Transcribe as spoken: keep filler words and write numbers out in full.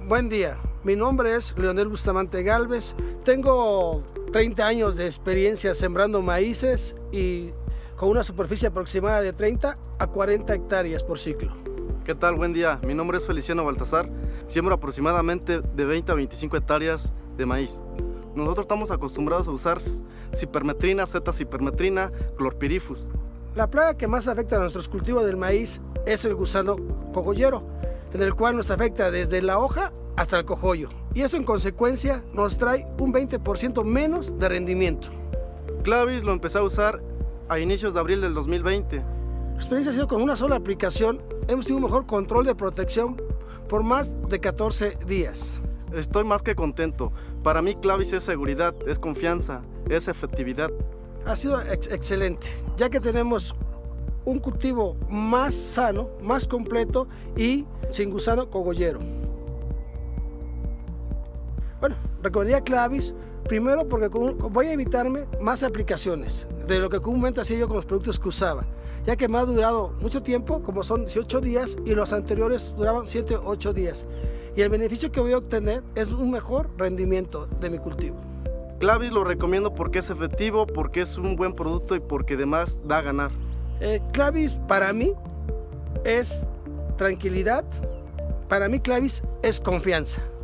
Buen día, mi nombre es Leonel Bustamante Galvez, tengo treinta años de experiencia sembrando maíces y con una superficie aproximada de treinta a cuarenta hectáreas por ciclo. ¿Qué tal? Buen día, mi nombre es Feliciano Baltasar, siembro aproximadamente de veinte a veinticinco hectáreas de maíz. Nosotros estamos acostumbrados a usar cipermetrina, Z-cipermetrina, clorpirifos. La plaga que más afecta a nuestros cultivos del maíz es el gusano cogollero, en el cual nos afecta desde la hoja hasta el cogollo, y eso en consecuencia nos trae un veinte por ciento menos de rendimiento. Clavis lo empecé a usar a inicios de abril del dos mil veinte. La experiencia ha sido con una sola aplicación, hemos tenido un mejor control de protección por más de catorce días. Estoy más que contento. Para mí Clavis es seguridad, es confianza, es efectividad. Ha sido ex excelente, ya que tenemos un cultivo más sano, más completo y sin gusano cogollero. Bueno, recomendaría Clavis, primero porque voy a evitarme más aplicaciones de lo que comúnmente hacía yo con los productos que usaba, ya que me ha durado mucho tiempo, como son dieciocho días, y los anteriores duraban siete u ocho días. Y el beneficio que voy a obtener es un mejor rendimiento de mi cultivo. Clavis lo recomiendo porque es efectivo, porque es un buen producto y porque además da a ganar. Eh, Clavis para mí es tranquilidad, para mí Clavis es confianza.